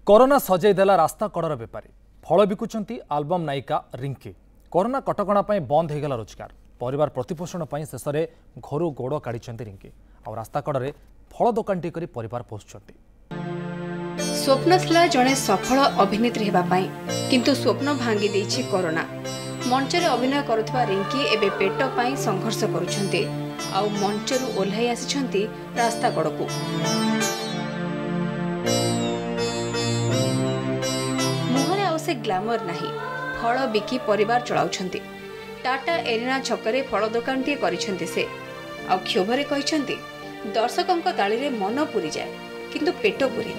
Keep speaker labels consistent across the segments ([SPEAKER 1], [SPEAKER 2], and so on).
[SPEAKER 1] Corona सजईदेला रास्ता कड़र बेपारी फल बिकुंट आलबम नायिका रिंकी। कोरोना कटकणा बंद होगला रोजगार परिवार प्रतिपोषण शेष में घर गोड़ काढ़ी रिंकी आ रास्ता कड़े फल दोकानटी कर परिवार पोषुंट।
[SPEAKER 2] स्वप्न थिला जड़े सफल अभिनेत्री होगापाई किंतु स्वप्न भांगी देछि कोरोना। मंचरे अभिनय करुवा रिंकी एबे पेट पाई संघर्ष करुछंती आउ मंचरू ओल्हाई आसिछंती रास्ता कड़कू। मुहरे आउ से ग्लैमर नाही, फल बिकी परिवार चलाउछंती। टाटा एरिना छकरे फल दोकानटी करिछंती से आउ क्षोभरे कहिछंती दर्शकंक ताली रे मन पूरी जाए किंतु पेट पूरी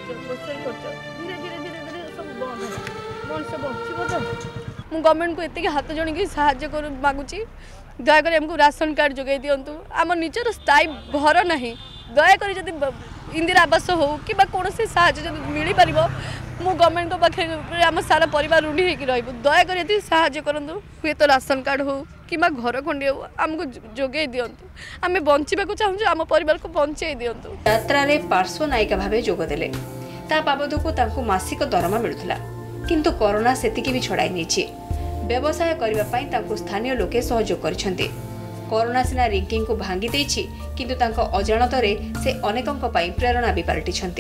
[SPEAKER 3] मु गवर्नमेंट को एत हाथ जोड़ी साहाय्य कर मागुची। दयाकोरी आमको राशन कार्ड जोगाई दिंतु। आम निजर स्थायी घर ना, दयाकोरी जदि इंदिरा आवास हो कि कौन साहाय्य मिल पार मु गवर्नमेंट को पाखे आम सारा परिवार ऋणी होकर रही। दयाकोरी ये साहाय्य करूँ, हुए तो राशन कार्ड हो कि घर खंडे हो आमको जोगाई दिंतु। आम बंचा चाहूँ, आम परिवार को बंचाई दिंतु।
[SPEAKER 2] यात्रा पार्श्व नायिका भाव जोगदेले ता बाबदकू तांको मासिक दरमा मिलुथिला किंतु कोरोना सेतिकी भी छड़ाई नहीं। व्यवसाय करने तांको स्थानीय लोके सहयोग करिसेंती। कोरोना सिना रिंकी को भांगी देछि किंतु तांको अजाणतरे से अनेकंक पई प्रेरणा भी पालटिछंती।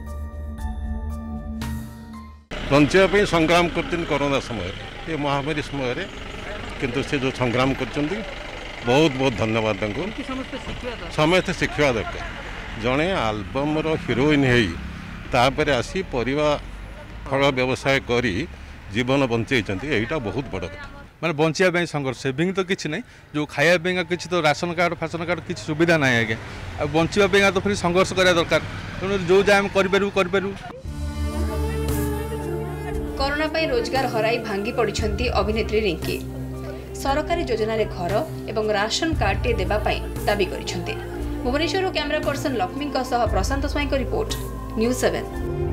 [SPEAKER 4] बंचापी संग्राम करते कोरोना समय ये महामारी समय किंतु से जो संग्राम कर बहुत बहुत धन्यवाद तांको। समस्ते शिखा दरकार जड़े आलबम हिरोइन होपर आसी परिवार फल व्यवसाय करी जीवन बंचाई यहाँ बहुत बड़ कथा।
[SPEAKER 5] मैंने बचाई संघर्ष सेविंग तो किसी नहीं, जो खाया किसी तो राशन कार्ड फाशन कार्ड किसी सुविधा ना आज्ञा। बचाई तो फिर संघर्ष करा दरकार, जो जहाँ करूँ।
[SPEAKER 2] कोरोना पाई रोजगार हराई भांगी पड़िछंती अभिनेत्री रिंकी। सरकारी योजना रे घर एवं राशन कार्ड टे देबा पाई दाबी करिछंती। भुवनेश्वर कैमरा पर्सन लक्ष्मी प्रशांत स्वाई को रिपोर्ट न्यूज़ 7।